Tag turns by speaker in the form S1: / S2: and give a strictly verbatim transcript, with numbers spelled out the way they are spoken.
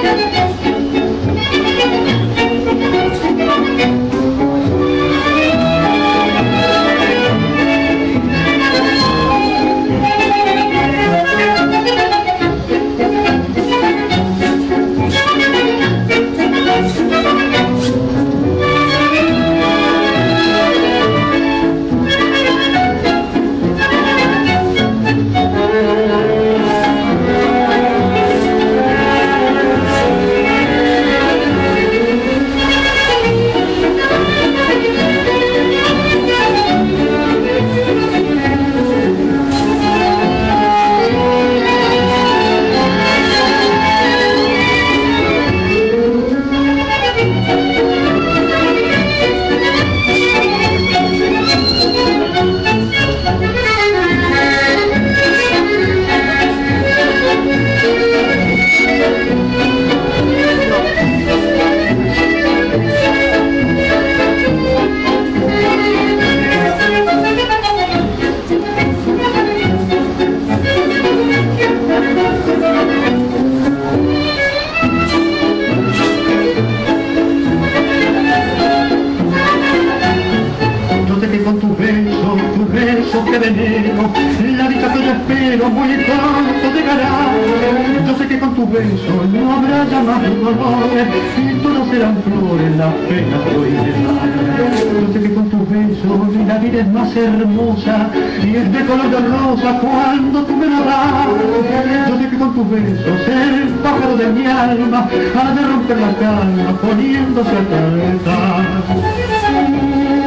S1: que veneno, la dicha que yo espero muy pronto llegará. Yo sé que con tu beso no habrá ya más dolores, y todo serán flores las penas que hoy te dan. Yo sé que con tu beso la vida es más hermosa, y es de color de rosa cuando tú me lo das. Yo sé que con tu beso el pájaro de mi alma ha de romper la calma poniéndose a cantar.